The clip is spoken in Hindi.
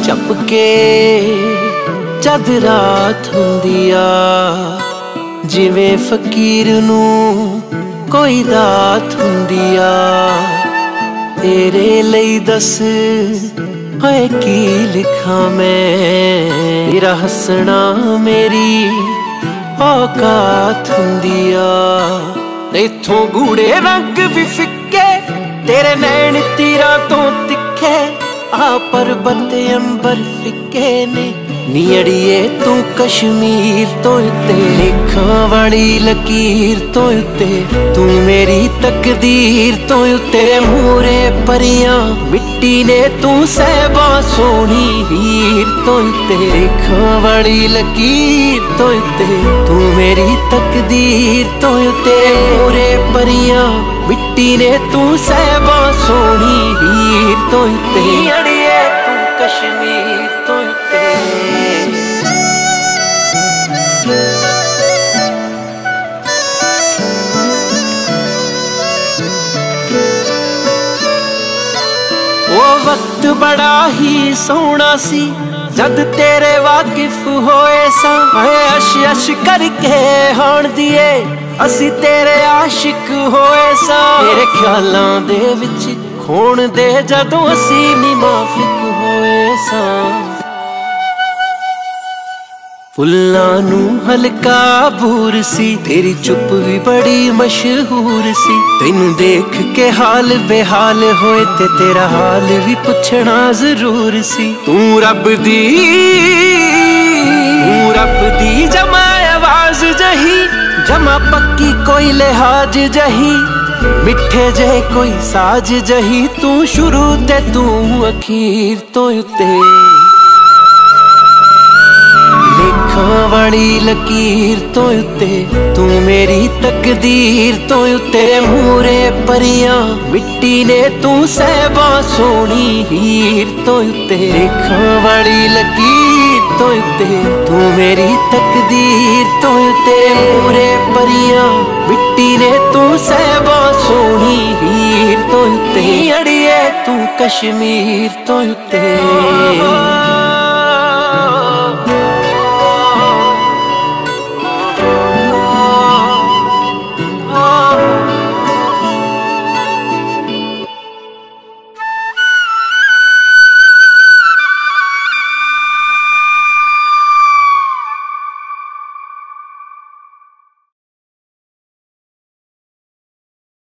झपके जद रात हुंदी आ, जिवें फकीर नू कोई दात हुंदी आ। तेरे लई दस हाय की लिखा मैं, तेरा हसना मेरी औकात हुंदी आ। इथों गूढ़े रंग भी फिक्के, तेरे नैन तीरां तो तिखे, आ पर्बत अंबर फिक्के ने। नी अड़िए तू कश्मीर तो उत्ते, लेखां वाली लकीर तो उत्ते, तू मेरी तकदीर तो उत्ते। मूरे परियां मिट्टी ने तू सहबा सोनी हीर तो उत्ते, लेखां वाली लकीर तो उत्ते, तू मेरी तकदीर तो उत्ते। मूरे परियां मिट्टी ने तू सहबा सोनी हीर तो उत्ते, नी अड़िए तू कश्मीर तो उत्ते। वो वक्त बड़ा ही सोहना सी जद तेरे वाकिफ होए सा, अश अश करके हाण दिए असी तेरे आशिक होए सा। तेरे ख्यालां दे विच खोण दे जदों असी नी माफिक होए सा। फुल्लां नू हल्का बूर सी, तेरी चुप भी बड़ी मशहूर सी। तैनू देख के हाल बेहाल होए ते तेरा हाल भी पुछना जरूर सी। तू रब दी जमा आवाज जही, जमा पक्की कोई लिहाज जही, मिठे जे कोई साज जही। तू शुरू ते तू अखीर तो उत्ते, लेखां वाली लकीर तो उत्ते, तू मेरी तकदीर तो उत्ते। मूरे परियां मिट्टी ने तू सहबा सोनी हीर तो उत्ते, लेखां वाली लकीर तो उत्ते, तू मेरी तकदीर तो उत्ते। मूरे परियां मिट्टी ने तू सहबा सोनी हीर तो उत्ते, अड़िए तू कश्मीर तो उत्ते।